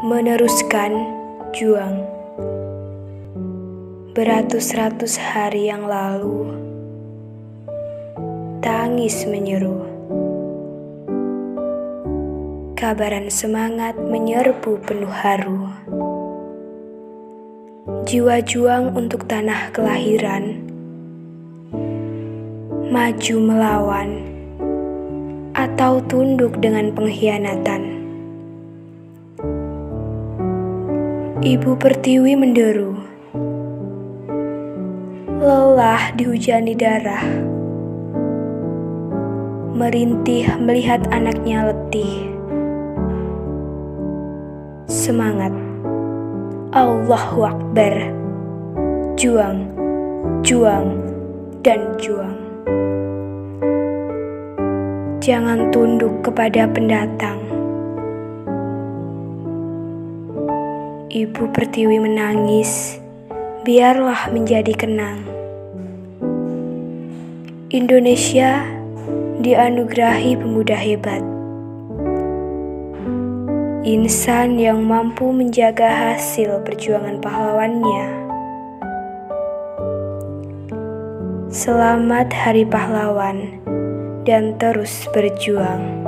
Meneruskan juang. Beratus-ratus hari yang lalu, tangis menyeru. Kabaran semangat menyerbu penuh haru. Jiwa juang untuk tanah kelahiran, maju melawan, atau tunduk dengan pengkhianatan. Ibu Pertiwi menderu, lelah dihujani darah, merintih melihat anaknya letih. Semangat, Allahu Akbar, juang, juang, dan juang. Jangan tunduk kepada pendatang. Ibu Pertiwi menangis, biarlah menjadi kenang. Indonesia dianugerahi pemuda hebat, insan yang mampu menjaga hasil perjuangan pahlawannya. Selamat Hari Pahlawan, dan terus berjuang.